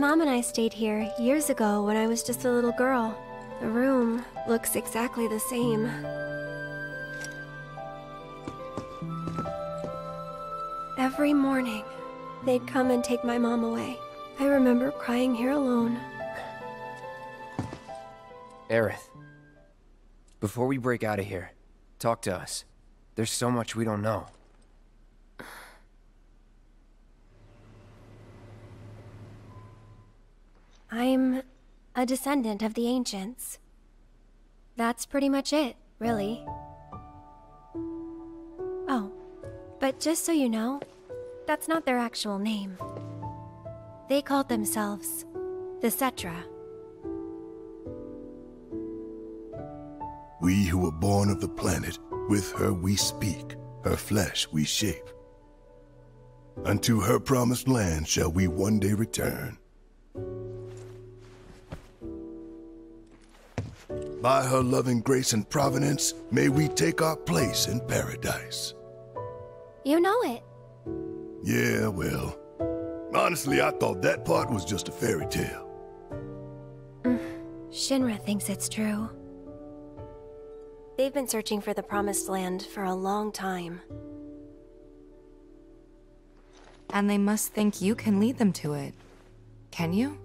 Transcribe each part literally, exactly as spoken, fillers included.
Mom and I stayed here years ago when I was just a little girl. The room looks exactly the same. Every morning, they'd come and take my mom away. I remember crying here alone. Aerith, before we break out of here, talk to us. There's so much we don't know. I'm a descendant of the ancients. That's pretty much it, really. Oh, but just so you know, that's not their actual name. They called themselves the Cetra. We who were born of the planet, with her we speak, her flesh we shape. Unto her promised land shall we one day return. By her loving grace and providence, may we take our place in paradise. You know it. Yeah, well, honestly, I thought that part was just a fairy tale. Shinra thinks it's true. They've been searching for the Promised Land for a long time. And they must think you can lead them to it. Can you?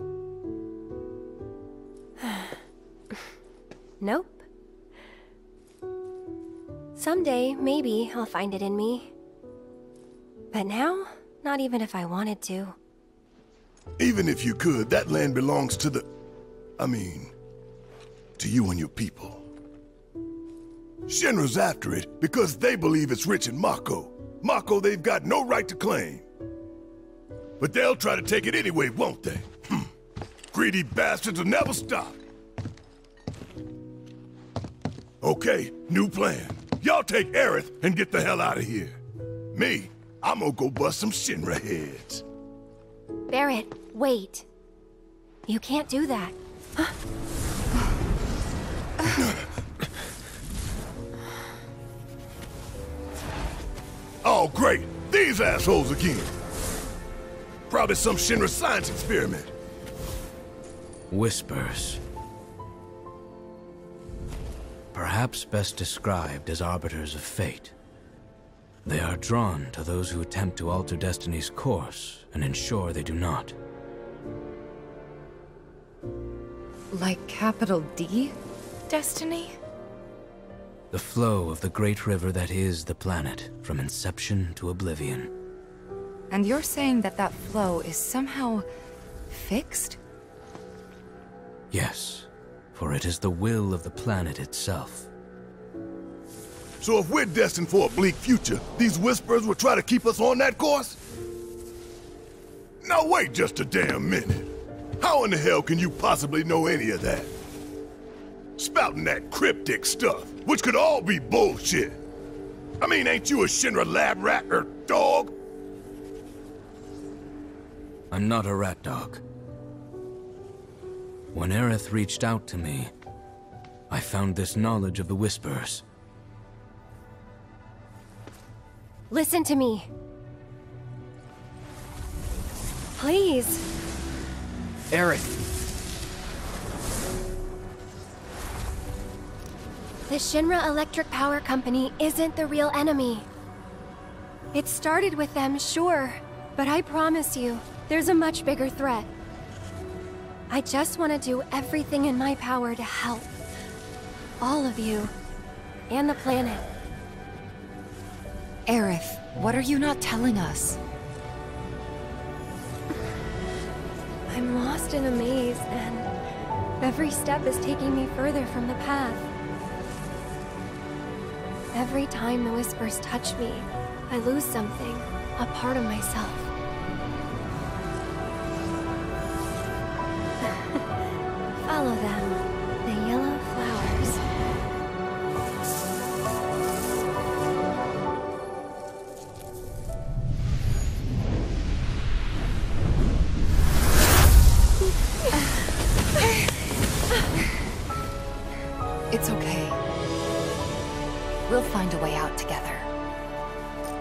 Nope. Someday, maybe, I'll find it in me. But now, not even if I wanted to. Even if you could, that land belongs to the... I mean, to you and your people. Shinra's after it because they believe it's rich in Mako. Mako they've got no right to claim. But they'll try to take it anyway, won't they? Hm. Greedy bastards will never stop. Okay, new plan. Y'all take Aerith and get the hell out of here. Me, I'm gonna go bust some Shinra heads. Barret, wait. You can't do that. Oh, great. These assholes again. Probably some Shinra science experiment. Whispers. Perhaps best described as arbiters of fate. They are drawn to those who attempt to alter destiny's course and ensure they do not. Like capital D? Destiny? The flow of the great river that is the planet, from inception to oblivion. And you're saying that that flow is somehow fixed? Yes, for it is the will of the planet itself. So if we're destined for a bleak future, these Whisperers will try to keep us on that course? Now wait just a damn minute. How in the hell can you possibly know any of that? Spouting that cryptic stuff, which could all be bullshit. I mean, ain't you a Shinra lab rat or dog? I'm not a rat dog. When Aerith reached out to me, I found this knowledge of the Whispers. Listen to me. Please. Aerith! The Shinra Electric Power Company isn't the real enemy. It started with them, sure, but I promise you, there's a much bigger threat. I just want to do everything in my power to help. All of you. And the planet. Aerith, what are you not telling us? I'm lost in a maze, and every step is taking me further from the path. Every time the Whispers touch me, I lose something, a part of myself. Follow them, the yellow flowers. It's okay. We'll find a way out together.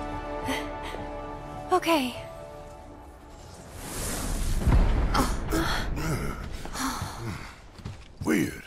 Okay. weird.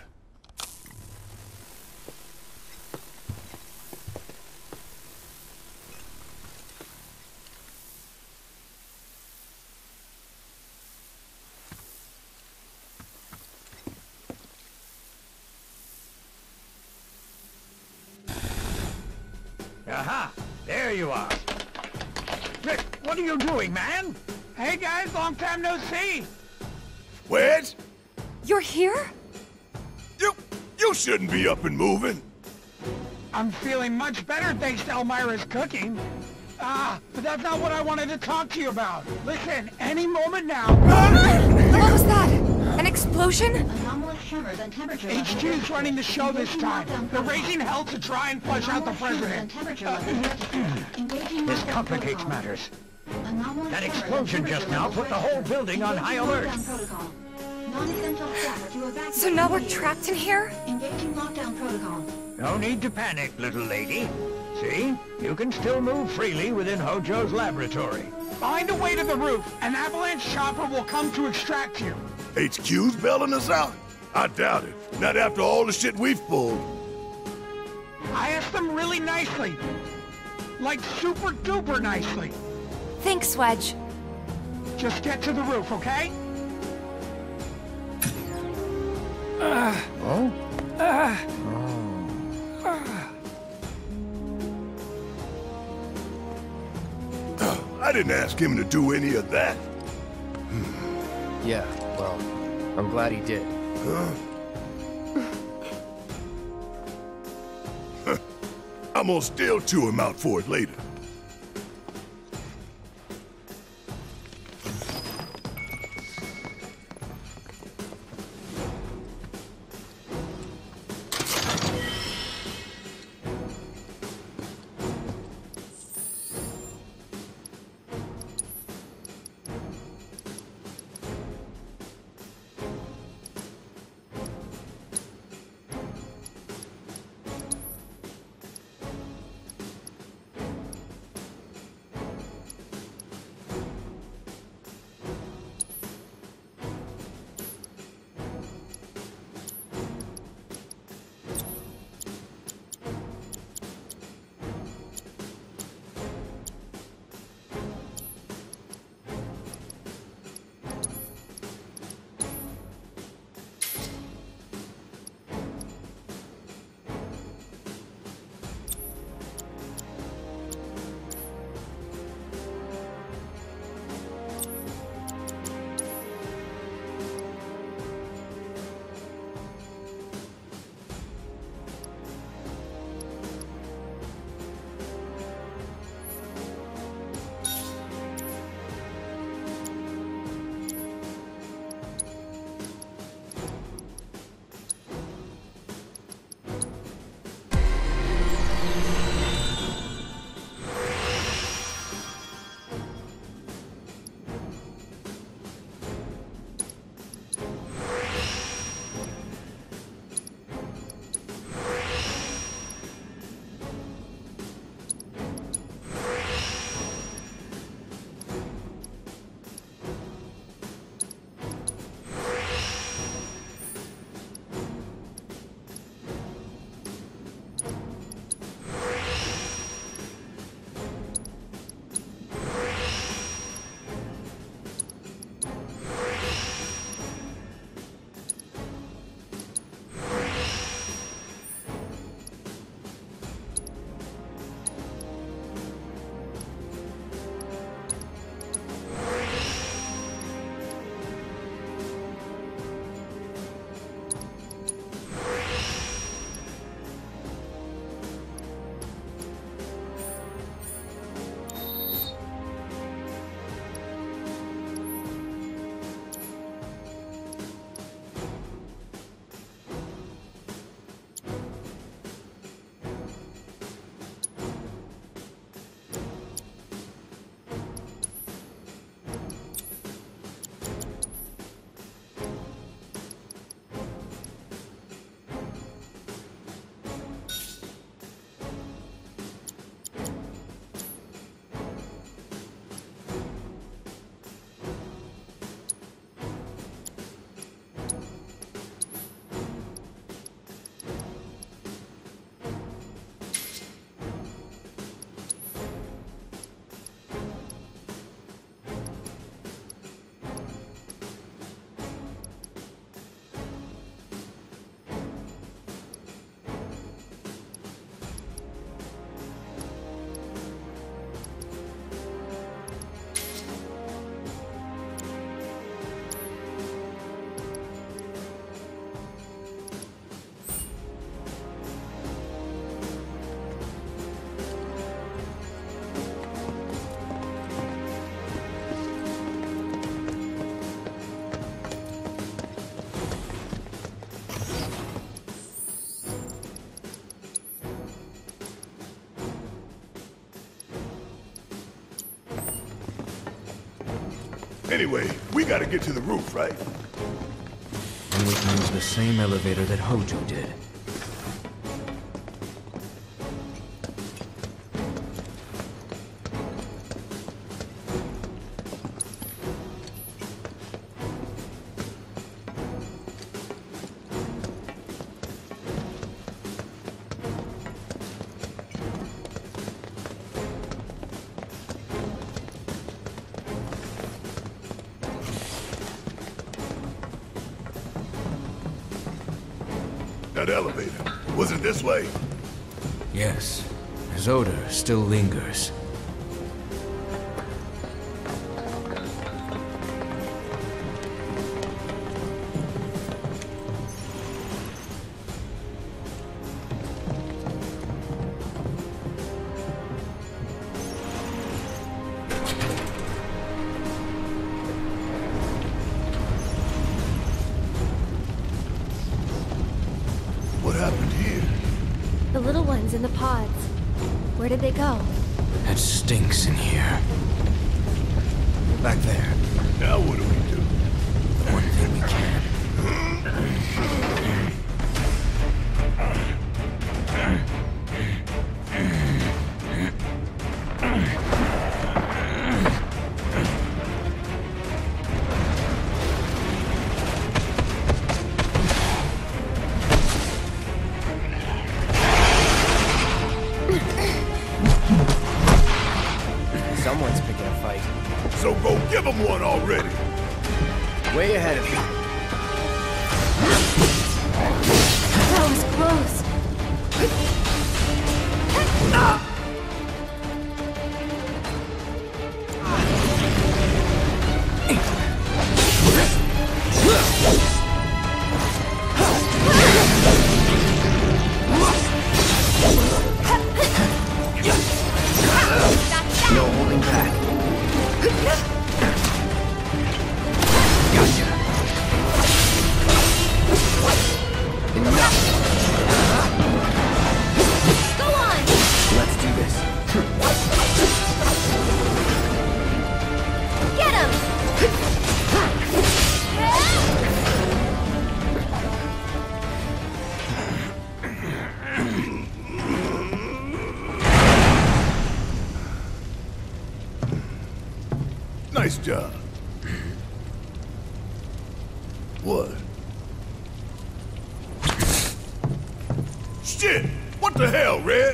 Aha! There you are. Rick, what are you doing, man? Hey guys, long time no see. Wedge? You're here? You... you shouldn't be up and moving. I'm feeling much better thanks to Elmira's cooking. Ah, but that's not what I wanted to talk to you about. Listen, any moment now... What was that? An explosion? Anomalous tremors and temperature H Q's running the show this time. They're raising hell to try and flush out the president. This complicates matters. That explosion just now put the whole building on high alert. So now we're trapped in here? Engaging lockdown protocol. No need to panic, little lady. See? You can still move freely within Hojo's laboratory. Find a way to the roof. An avalanche chopper will come to extract you. H Q's bailing us out? I doubt it. Not after all the shit we've pulled. I asked them really nicely. Like super duper nicely. Thanks, Wedge. Just get to the roof, okay? Uh, Oh? uh, I didn't ask him to do any of that. yeah, well, I'm glad he did. I'm gonna still chew him out for it later. Anyway, we gotta get to the roof, right? And we can use the same elevator that Hojo did. That elevator. Was it this way? Yes. His odor still lingers. What happened here? The little ones in the pods. Where did they go? It stinks in here. Back there. Now what do we do? One thing we can. Someone's picking a fight. So go give them one already. Way ahead of you. That was close. No holding back. Gotcha. Enough. Go on! Let's do this. Get him! Nice job. What? Shit! What the hell, Red?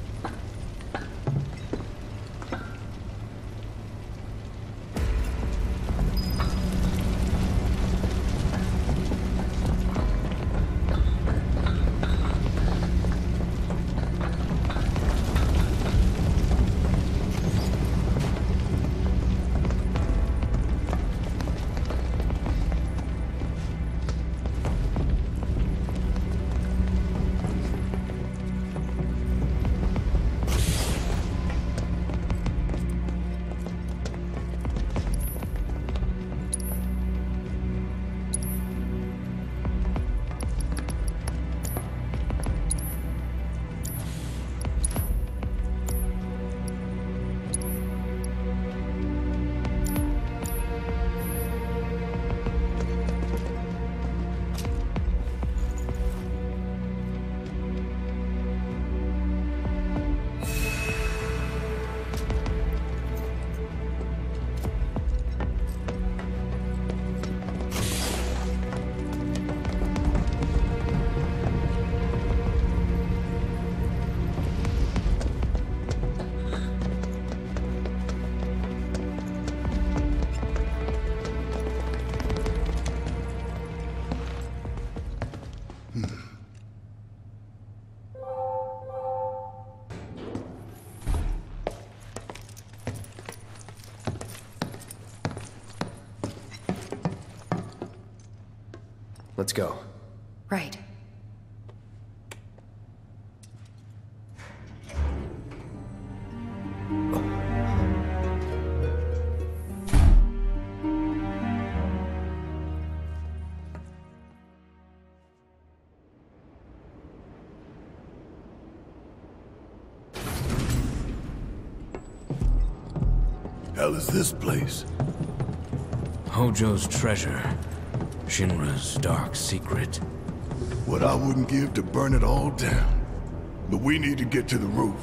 Let's go. Right. Hell is this place? Hojo's treasure. Shinra's dark secret. What I wouldn't give to burn it all down. But we need to get to the roof.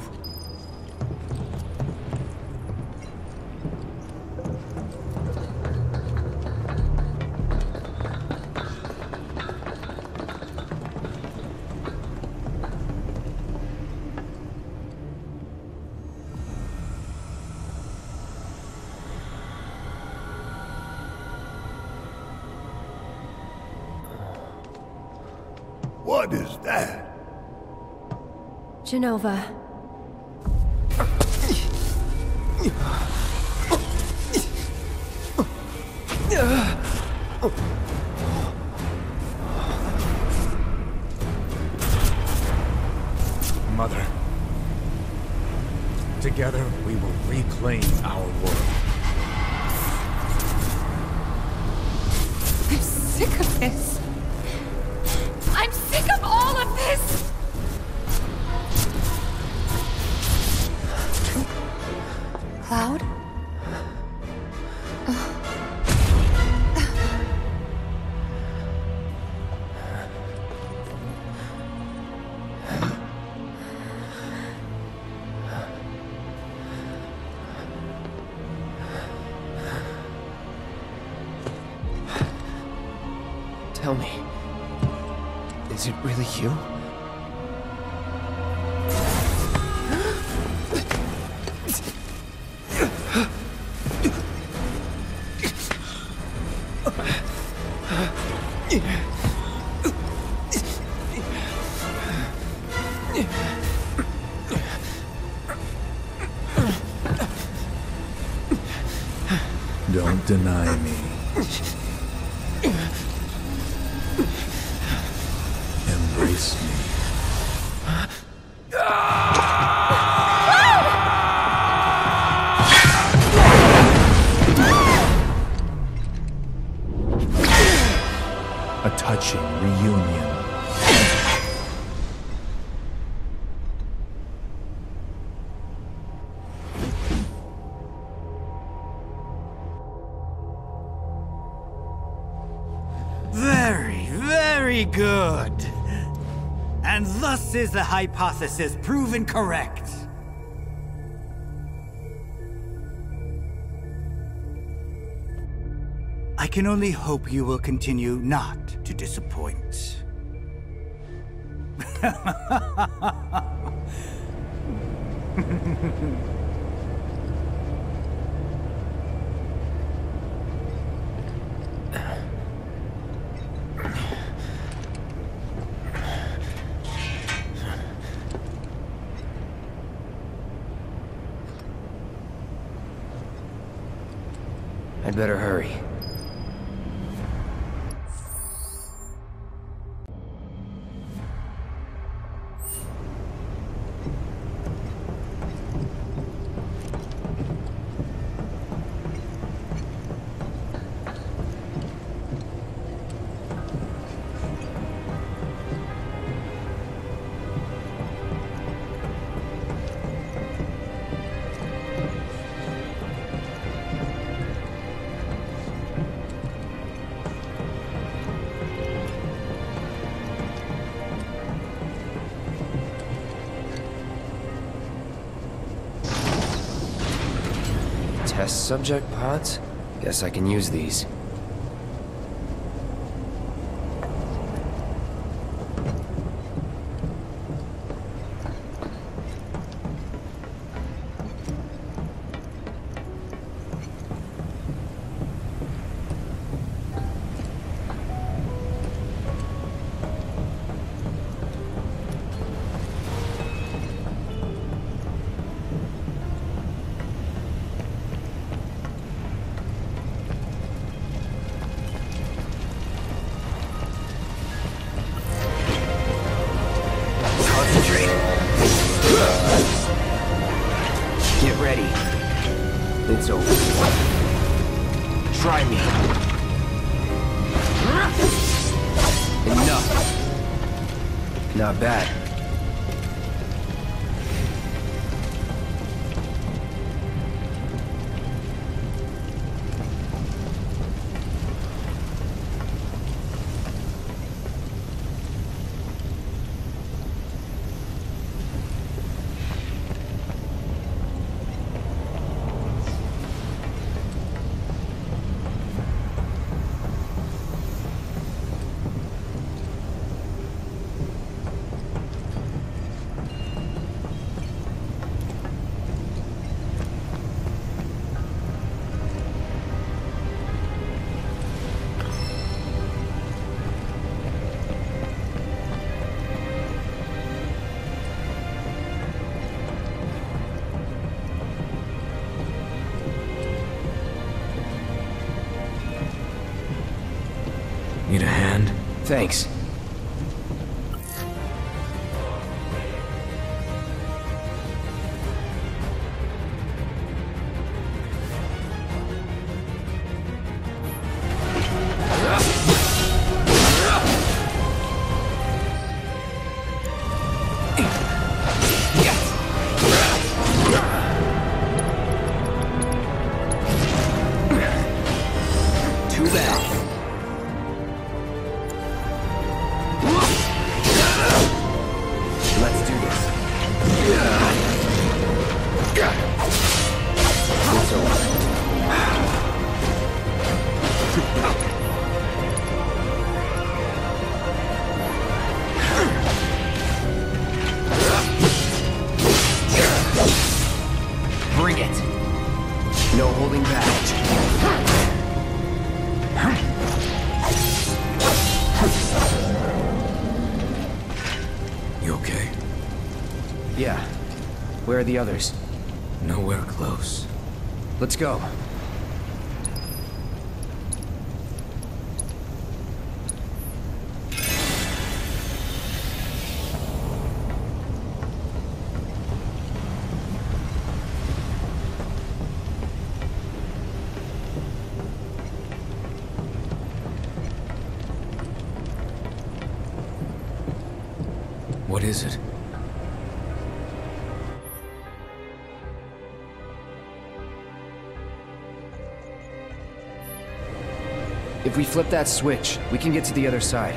What is that? Jenova. Mother. Together, we will reclaim our world. I'm sick of this. I'm sick of all of this! Cloud? Tell me, is it really you? Don't deny me. Embrace me. A touching reunion. Very, very good. And thus is the hypothesis proven correct. I can only hope you will continue not to disappoint. I'd better hurry. Test subject pods? Guess I can use these. Get ready. It's over. Try me. Enough. Not bad. Thanks. Too bad. Let's do this. It's over. Bring it. No holding back. You okay? Yeah. Where are the others? Nowhere close. Let's go. What is it? If we flip that switch, we can get to the other side.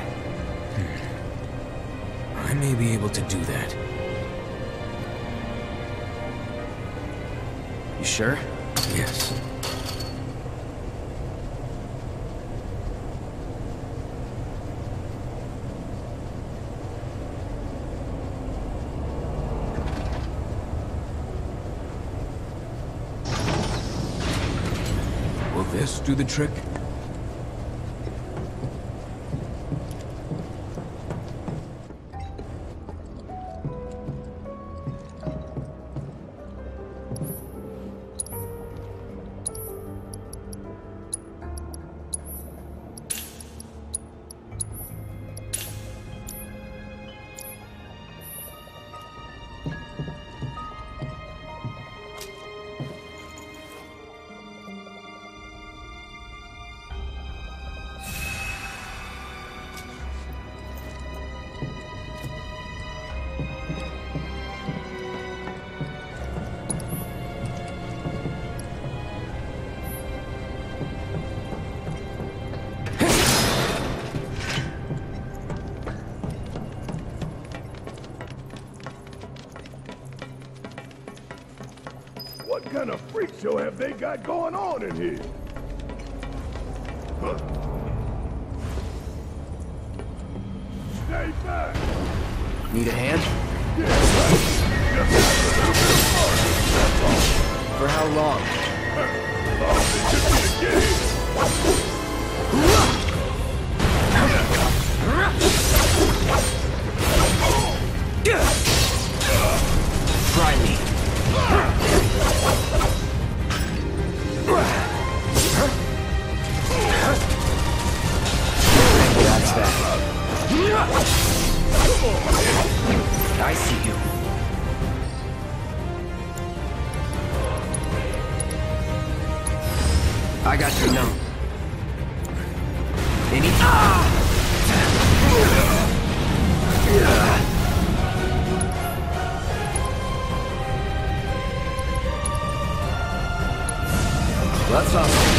I may be able to do that. You sure? Yes. Will this do the trick? What kind of freak show have they got going on in here? Huh. Stay back! Need a hand? Yeah, right. Just have a little bit of fun, that's all. For how long? As long as it took me to get here. Try me. That's that. I see you. I got your number. Any? Ah! That's awesome.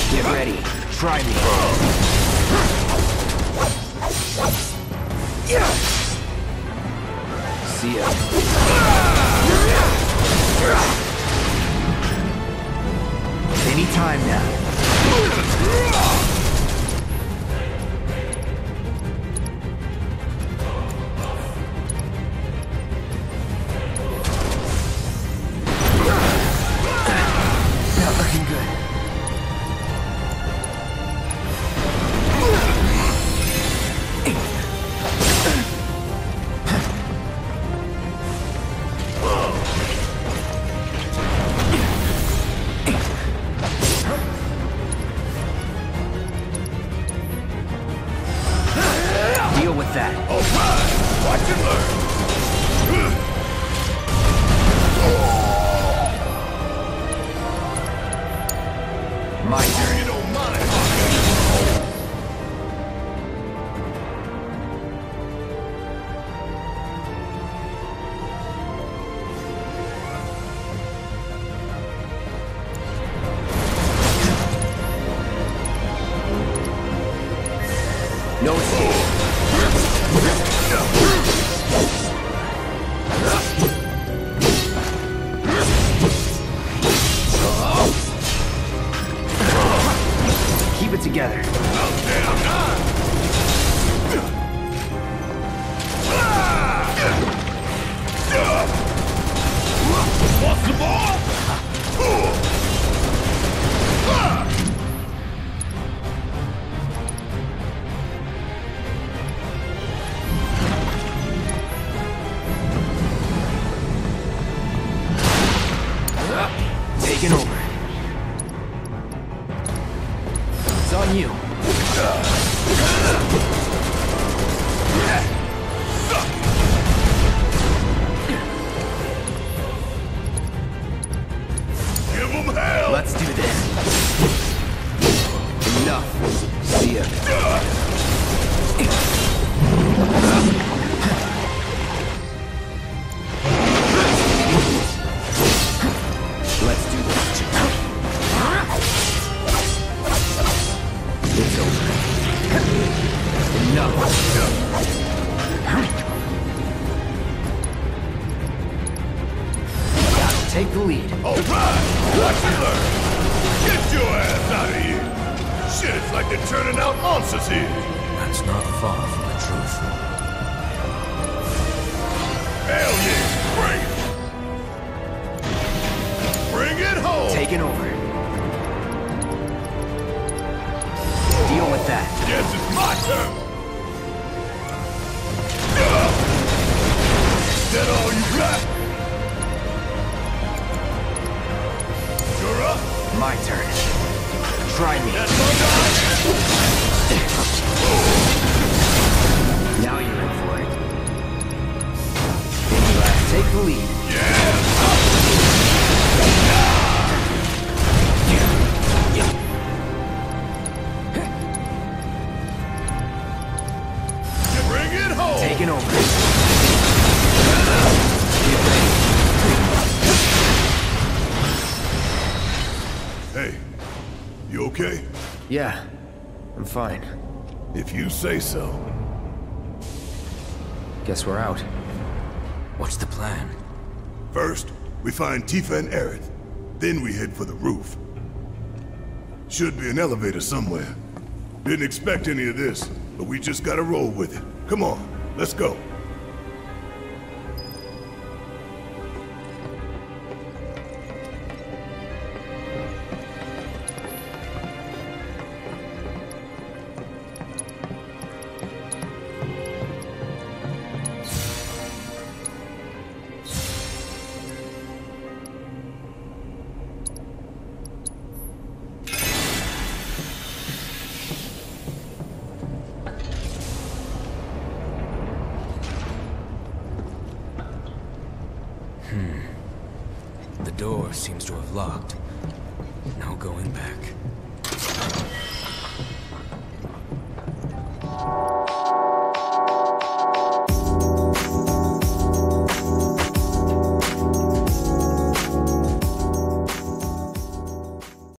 Get ready. Try me. See ya. Anytime now. Not looking good. Deal with that. All right, watch and learn. My turn. You don't mind. No escape. Keep it together. What's the ball? Taking over. It's on you. Give them hell! Let's do this. Enough. See ya. Let's do this. It's over. Enough. Gotta take the lead. All right, watch and learn. Get your ass out of here. Shit, it's like they're turning out monsters here. That's not far from the truth. Hell yeah, bring it. Bring it home. Taking over. Deal with that. Guess it's my turn. Is that all you got? You're up. My turn. Try me. That's all right. Now you're in for it. Let's take the lead. Yeah. Bring it home. Taking over. Hey, you okay? Yeah, I'm fine. If you say so. Guess we're out. What's the plan? First, we find Tifa and Aerith. Then we head for the roof. Should be an elevator somewhere. Didn't expect any of this, but we just gotta roll with it. Come on, let's go. The door seems to have locked. No going back.